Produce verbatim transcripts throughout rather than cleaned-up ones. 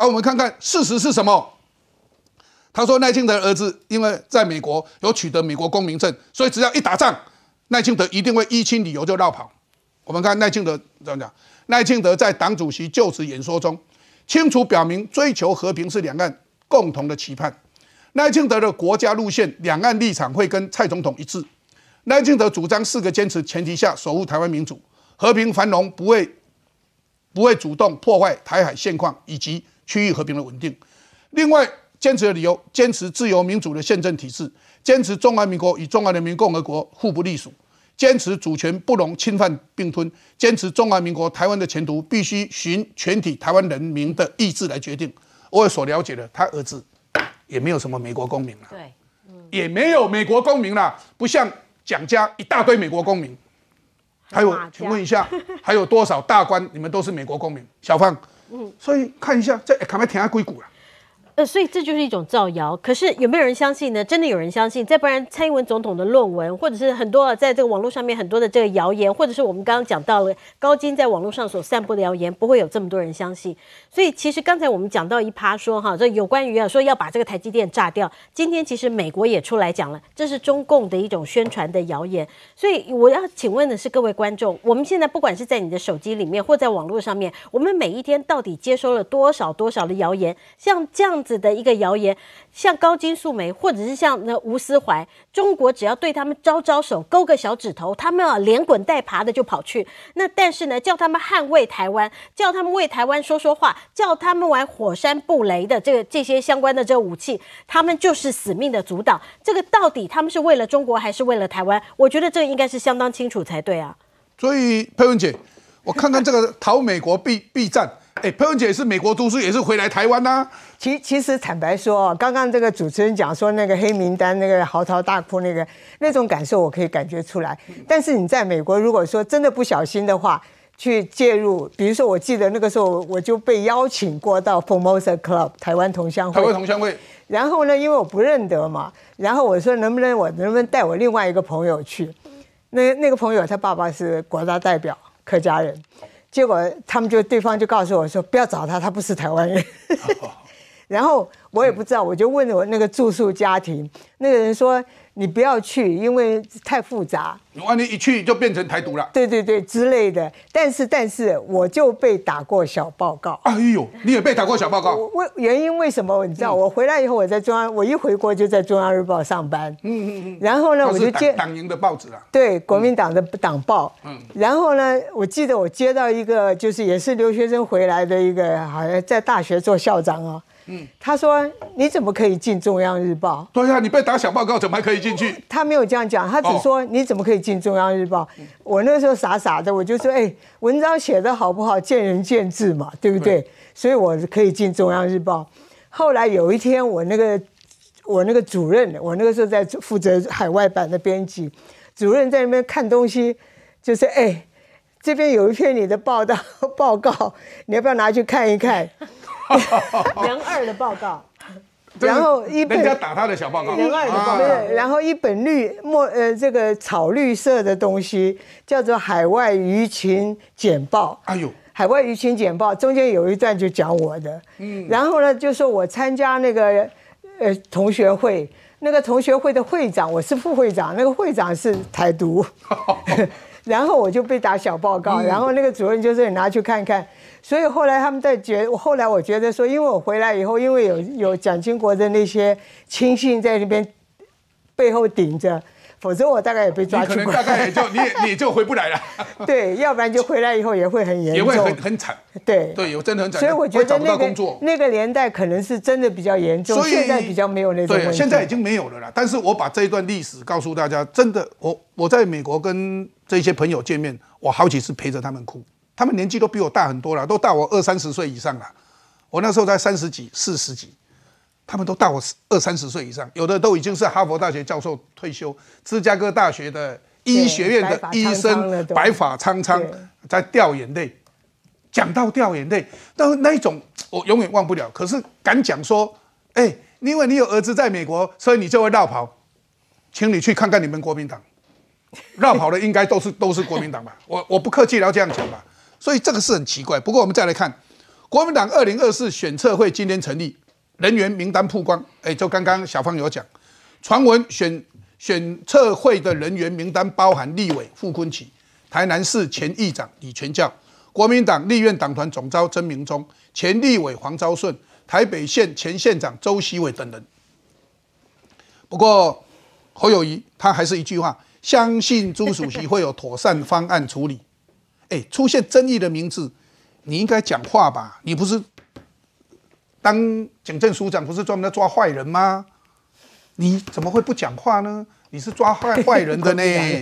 啊，我们看看事实是什么。他说赖清德的儿子因为在美国有取得美国公民证，所以只要一打仗，赖清德一定会依亲理由就绕跑。我们看赖清德怎么讲？赖清德在党主席就职演说中，清楚表明追求和平是两岸共同的期盼。赖清德的国家路线、两岸立场会跟蔡总统一致。赖清德主张四个坚持前提下守护台湾民主、和平繁荣，不会不会主动破坏台海现况以及区域和平的稳定。另外，坚持的理由，坚持自由民主的宪政体制，坚持中华民国与中华人民共和国互不隶属，坚持主权不容侵犯并吞，坚持中华民国台湾的前途必须循全体台湾人民的意志来决定。我所了解的，他儿子也没有什么美国公民了， 对，嗯， 也没有美国公民了，不像蒋家一大堆美国公民。还有，请问一下，还有多少大官你们都是美国公民？小芳，嗯，所以看一下，这赶快停下硅谷了。 呃，所以这就是一种造谣。可是有没有人相信呢？真的有人相信？再不然，蔡英文总统的论文，或者是很多在这个网络上面很多的这个谣言，或者是我们刚刚讲到了高金在网络上所散布的谣言，不会有这么多人相信。所以其实刚才我们讲到一趴说哈，这有关于啊说要把这个台积电炸掉。今天其实美国也出来讲了，这是中共的一种宣传的谣言。所以我要请问的是各位观众，我们现在不管是在你的手机里面，或在网络上面，我们每一天到底接收了多少多少的谣言？像这样子的一个谣言，像高金素梅，或者是像那吴思怀，中国只要对他们招招手、勾个小指头，他们啊连滚带爬的就跑去。那但是呢，叫他们捍卫台湾，叫他们为台湾说说话，叫他们玩火山布雷的这个这些相关的这个武器，他们就是死命的阻挡。这个到底他们是为了中国还是为了台湾？我觉得这个应该是相当清楚才对啊。 所以佩文姐，我看看这个逃美国避避战。哎，佩文姐是美国读书，也是回来台湾呐、啊。 其其实坦白说哦，刚刚这个主持人讲说那个黑名单，那个嚎啕大哭，那个那种感受我可以感觉出来。但是你在美国，如果说真的不小心的话，去介入，比如说我记得那个时候我就被邀请过到 Formosa Club 台湾同乡会。 台湾同乡会。 然后呢，因为我不认得嘛，然后我说能不能我能不能带我另外一个朋友去？那那个朋友他爸爸是国大代表，客家人。结果他们就对方就告诉我说不要找他，他不是台湾人。然后我也不知道，我就问我那个住宿家庭，那个人说你不要去，因为太复杂。 万一一去就变成台独了。 对对对之类的。但是但是我就被打过小报告。 哎呦，你也被打过小报告？ 为原因为什么？你知道，嗯、我回来以后我在中央，我一回国就在中央日报上班。嗯嗯嗯。然后呢，我就接党营的报纸啊。 对，国民党的党报。嗯。然后呢，我记得我接到一个，就是也是留学生回来的一个，好像在大学做校长哦。嗯，他说你怎么可以进中央日报？ 对呀、啊，你被打小报告怎么还可以进去？ 他没有这样讲，他只说、哦、你怎么可以进中央日报？嗯、我那时候傻傻的，我就说，哎，文章写得好不好，见仁见智嘛，对不对？对，所以我可以进中央日报。后来有一天，我那个我那个主任，我那个时候在负责海外版的编辑，主任在那边看东西，就是哎，这边有一篇你的报道报告，你要不要拿去看一看？ 人二的报告， 然后一本人家打他的小报告， 人二的报告，然后一本绿墨呃这个草绿色的东西叫做《海外舆情简报》。哎呦，《海外舆情简报》中间有一段就讲我的，嗯，然后呢就说我参加那个呃同学会，那个同学会的会长我是副会长，那个会长是台独。然后我就被打小报告，然后那个主任就说你拿去看看。所以后来他们在觉，后来我觉得说，因为我回来以后，因为有有蒋经国的那些亲信在那边背后顶着，否则我大概也被抓去关。 你可能大概也就你也你也就回不来了。 对，要不然就回来以后也会很严重， 也会很很惨。 对对，有真的很惨。 所以我觉得那个那个年代可能是真的比较严重，现在比较没有那种问题。 对，现在已经没有了啦。但是我把这一段历史告诉大家，真的，我我在美国跟这些朋友见面，我好几次陪着他们哭。他们年纪都比我大很多了，都大我二三十岁以上了。我那时候才三十几、四十几，他们都大我二三十岁以上，有的都已经是哈佛大学教授退休，芝加哥大学的医学院的医生，白发苍苍，在掉眼泪。讲到掉眼泪，那那一种我永远忘不了。可是敢讲说，哎、欸，因为你有儿子在美国，所以你就会绕跑，请你去看看你们国民党，绕跑的应该都是都是国民党吧？我我不客气，要这样讲吧。所以这个是很奇怪。不过我们再来看， 国民党二零二四选策会今天成立，人员名单曝光。哎，就刚刚小芳有讲，传闻选选策会的人员名单包含立委傅崐萁、台南市前议长李全教、国民党立院党团总召曾明忠、前立委黄昭顺、台北县前县长周锡伟等人。不过侯友宜他还是一句话，相信朱主席会有妥善方案处理。哎，出现争议的名字，你应该讲话吧？你不是当警政署长，不是专门在抓坏人吗？你怎么会不讲话呢？你是抓坏坏人的呢？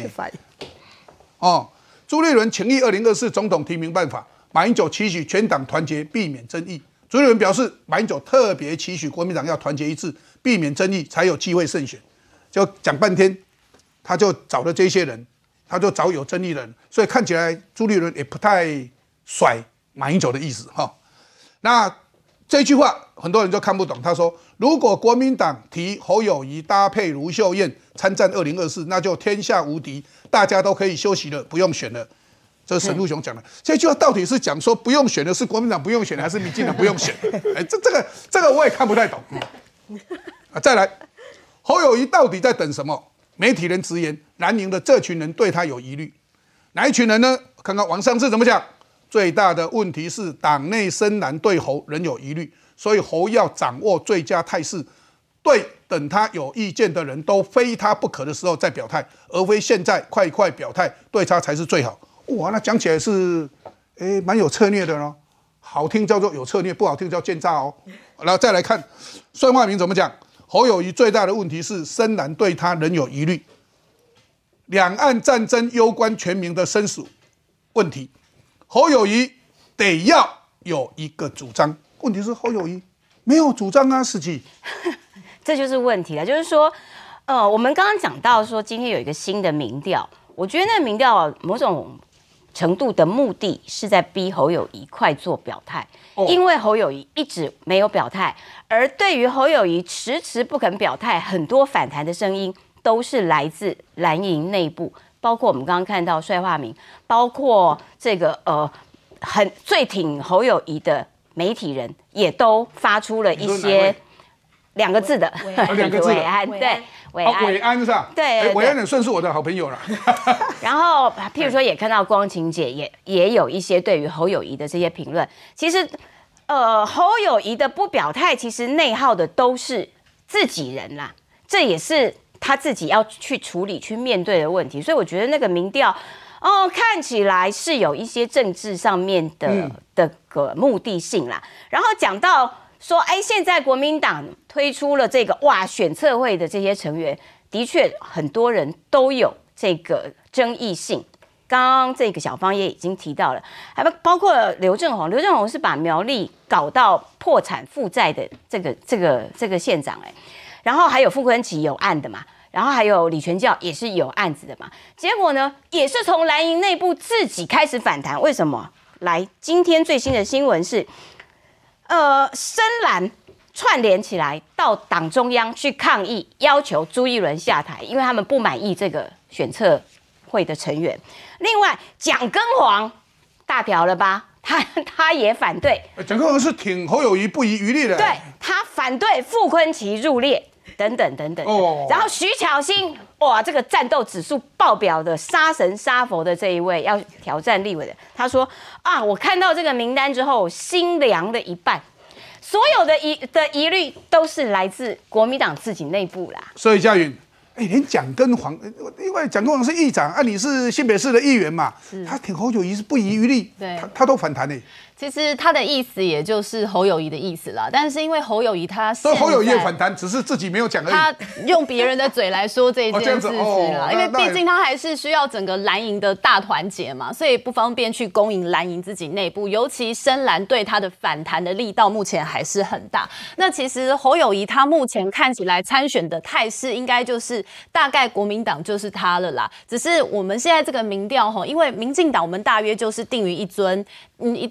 哦，朱立伦请议二零二四总统提名办法，马英九期许全党团结，避免争议。朱立伦表示，马英九特别期许国民党要团结一致，避免争议，才有机会胜选。就讲半天，他就找了这些人，他就找有争议的人，所以看起来朱立伦也不太甩马英九的意思哈。那这句话很多人就看不懂。他说，如果国民党提侯友宜搭配卢秀燕参战二零二四，那就天下无敌，大家都可以休息了，不用选了。这是沈陆雄讲的。嗯、这句话到底是讲说不用选的是国民党不用选，还是民进党不用选？哎，这这个这个我也看不太懂。嗯、啊，再来，侯友宜到底在等什么？媒体人直言，蓝营的这群人对他有疑虑。哪一群人呢？看看王上志怎么讲。最大的问题是党内深蓝对侯仍有疑虑，所以侯要掌握最佳态势，对等他有意见的人都非他不可的时候再表态，而非现在快快表态，对他才是最好。哇，那讲起来是，哎，蛮有策略的咯。好听叫做有策略，不好听叫奸诈哦。然后再来看孙化民怎么讲，侯友宜最大的问题是深蓝对他仍有疑虑，两岸战争攸关全民的生死问题。侯友宜得要有一个主张，问题是侯友宜没有主张啊，司机， 这就是问题了。就是说，呃，我们刚刚讲到说，今天有一个新的民调，我觉得那个民调某种程度的目的是在逼侯友宜快做表态，哦、因为侯友宜一直没有表态，而对于侯友宜迟迟不肯表态，很多反弹的声音都是来自蓝营内部。包括我们刚刚看到帅化民，包括这个呃很最挺侯友宜的媒体人，也都发出了一些两个字的两个字伟安，对伟安，伟安是吧？ 对， 伟安也算是我的好朋友了。 然后譬如说，也看到光晴姐也也有一些对于侯友宜的这些评论。其实，呃，侯友宜的不表态，其实内耗的都是自己人啦，这也是他自己要去处理、去面对的问题，所以我觉得那个民调，哦，看起来是有一些政治上面的、嗯、的个目的性啦。然后讲到说，哎，现在国民党推出了这个哇选策会的这些成员，的确很多人都有这个争议性。刚刚这个小芳也已经提到了，还包括刘正宏，刘正宏是把苗栗搞到破产负债的这个这个这个县长、欸，哎。然后还有傅崐萁有案的嘛，然后还有李全教也是有案子的嘛。结果呢，也是从蓝营内部自己开始反弹。为什么？来，今天最新的新闻是，呃，深蓝串联起来到党中央去抗议，要求朱一伦下台，因为他们不满意这个选策会的成员。另外，蒋根煌大条了吧？他他也反对。 蒋根煌是挺侯友宜不遗余力的。 对，他反对傅崐萁入列。等等等等，哦、然后徐巧芯，哇，这个战斗指数爆表的杀神杀佛的这一位要挑战立委的，他说啊，我看到这个名单之后，心凉了一半，所有的疑的疑虑都是来自国民党自己内部啦。 所以嘉云，哎，连蒋根煌，因为蒋根煌是议长啊，你是新北市的议员嘛，他挺侯友宜是不遗余力， 对， 他他都反弹呢。 其实他的意思也就是侯友宜的意思啦，但是因为侯友宜他现在， 侯友宜也反弹，只是自己没有讲而已。 他用别人的嘴来说这件事情啦，因为毕竟他还是需要整个蓝营的大团结嘛，所以不方便去攻赢蓝营自己内部，尤其深蓝对他的反弹的力道目前还是很大。那其实侯友宜他目前看起来参选的态势，应该就是大概国民党就是他了啦。只是我们现在这个民调哈，因为民进党我们大约就是定于一尊，嗯，一定就是。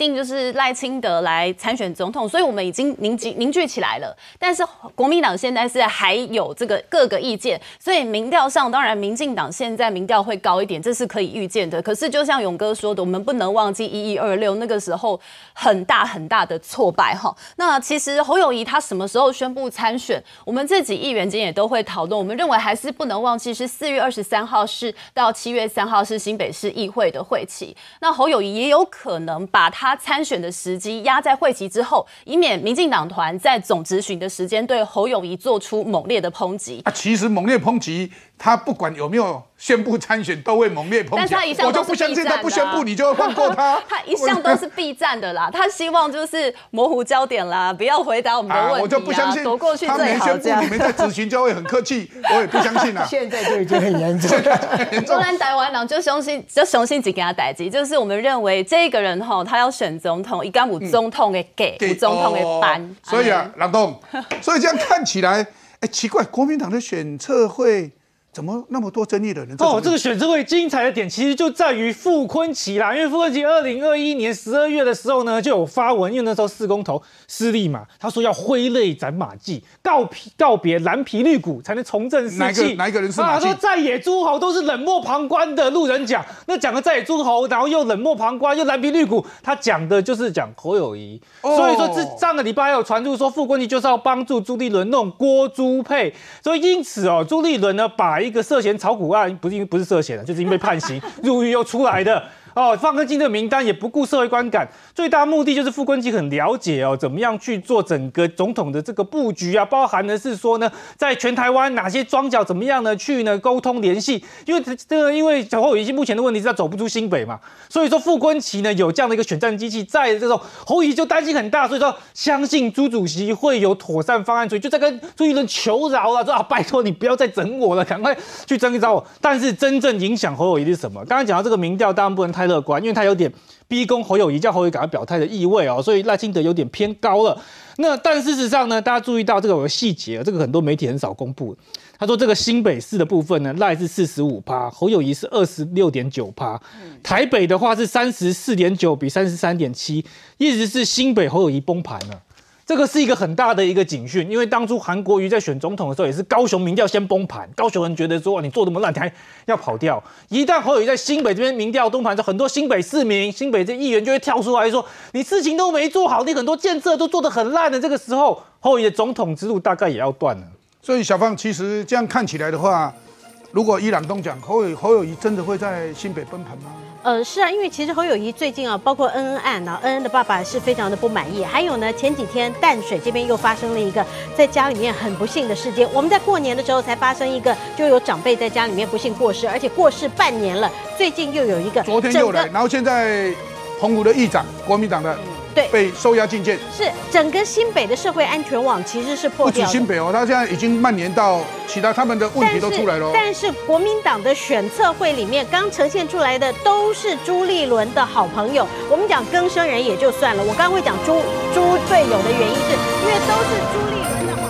是赖清德来参选总统，所以我们已经凝集凝聚起来了。但是国民党现在是还有这个各个意见，所以民调上当然民进党现在民调会高一点，这是可以预见的。可是就像勇哥说的，我们不能忘记一一二六那个时候很大很大的挫败哈。那其实侯友宜他什么时候宣布参选，我们自己议员间也都会讨论。我们认为还是不能忘记是四月二十三号是到七月三号是新北市议会的会期。那侯友宜也有可能把他参选的时机压在会期之后，以免民进党团在总质询的时间对侯友宜做出猛烈的抨击。 啊，其实猛烈抨击，他不管有没有宣布参选，都会猛烈抨击。 但是他一向都是避战的啊， 我就不相信他不宣布，你就会放过他。 他一向都是避战的啦，他希望就是模糊焦点啦，不要回答我们的问题啊， 我就不相信躲过去最好。 他没宣布，你们在质询就会很客气，我也不相信啊。 现在就已经很严重。 不然台湾人就相信，就相信几给他代志，就是我们认为这个人哈，他要选总统，一干有总统的给，有总统的班。 所以啊，郎东，所以这样看起来，哎，奇怪，国民党的选策会。怎么那么多争议的人？ 哦，这个选测会精彩的点其实就在于傅崐萁啦，因为傅崐萁二零二一年十二月的时候呢，就有发文，因为那时候四公投失利嘛，他说要挥泪斩马谡，告告别蓝皮绿骨，才能重振士气。 哪一个哪一个人是马谡？ 他说在野诸侯都是冷漠旁观的路人甲，那讲的在野诸侯，然后又冷漠旁观，又蓝皮绿骨，他讲的就是讲侯友宜。哦、所以说这上个礼拜还有传出说傅崐萁就是要帮助朱立伦弄郭朱配，所以因此哦，朱立伦呢把一个涉嫌炒股案，不是不是涉嫌的，就是因为判刑入狱又出来的。哦，放更进的名单也不顾社会观感，最大目的就是傅崐萁很了解哦，怎么样去做整个总统的这个布局啊，包含的是说呢，在全台湾哪些庄脚怎么样呢去呢沟通联系，因为这个因为侯友宜目前的问题是他走不出新北嘛，所以说傅崐萁呢有这样的一个选战机器在这种侯友宜就担心很大，所以说相信朱主席会有妥善方案，所以就在跟朱立伦求饶了，说啊拜托你不要再整我了，赶快去争一招我。但是真正影响侯友宜是什么？刚才讲到这个民调，当然不能太乐观，因为他有点逼宫侯友宜，叫侯友宜赶快表态的意味哦，所以赖清德有点偏高了。那但事实上呢，大家注意到这个有个细节，这个很多媒体很少公布。他说这个新北市的部分呢，赖是四十五趴，侯友宜是二十六点九趴，台北的话是三十四点九比三十三点七，意思是新北侯友宜崩盘了。这个是一个很大的一个警讯，因为当初韩国瑜在选总统的时候，也是高雄民调先崩盘，高雄人觉得说你做这么烂，你还要跑掉。一旦侯友宜在新北这边民调崩盘之后，很多新北市民、新北这议员就会跳出来说，你事情都没做好，你很多建设都做得很烂的。这个时候，侯友宜的总统之路大概也要断了。 所以小芳，其实这样看起来的话，如果依朗东讲，侯友侯友宜真的会在新北崩盘吗？ 呃，是啊，因为其实侯友宜最近啊，包括恩恩案啊，恩恩的爸爸是非常的不满意。还有呢，前几天淡水这边又发生了一个在家里面很不幸的事件。我们在过年的时候才发生一个，就有长辈在家里面不幸过世，而且过世半年了。最近又有一个， 昨天又来，然后现在澎湖的议长，国民党的。 对， 被收押禁见， 是整个新北的社会安全网其实是破掉的。 不止新北哦，他现在已经蔓延到其他，他们的问题都出来了。 但是国民党的选策会里面，刚呈现出来的都是朱立伦的好朋友。我们讲更生人也就算了，我刚刚会讲朱朱队友的原因是因为都是朱立伦的。